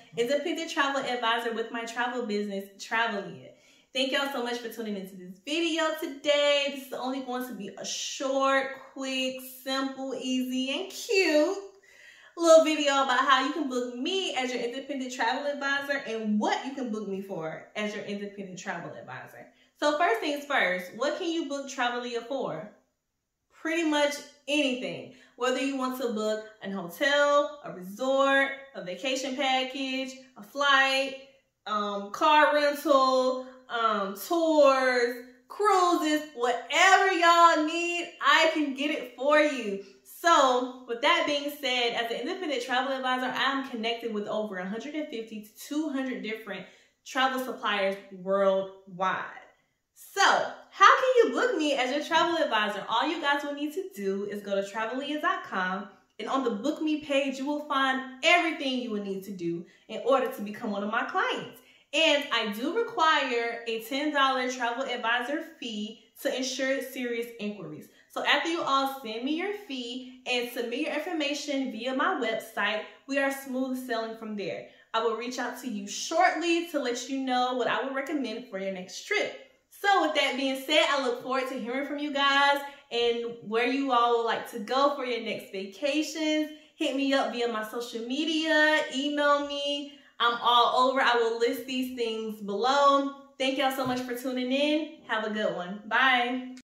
independent travel advisor with my travel business, Travelia. Thank y'all so much for tuning into this video today. This is only going to be a short, quick, simple, easy, and cute little video about how you can book me as your independent travel advisor and what you can book me for as your independent travel advisor. So first things first, what can you book Travelia for? Pretty much anything. Whether you want to book an hotel, a resort, a vacation package, a flight, car rental, tours, cruises, whatever y'all need, I can get it for you. So with that being said, as an independent travel advisor, I'm connected with over 150 to 200 different travel suppliers worldwide. So how can you book me as your travel advisor? All you guys will need to do is go to Travelia.com, and on the book me page, you will find everything you will need to do in order to become one of my clients. And I do require a $10 travel advisor fee to ensure serious inquiries. So after you all send me your fee and submit your information via my website, we are smooth sailing from there. I will reach out to you shortly to let you know what I would recommend for your next trip. So with that being said, I look forward to hearing from you guys and where you all would like to go for your next vacations. Hit me up via my social media, email me. I'm all over. I will list these things below. Thank y'all so much for tuning in. Have a good one. Bye.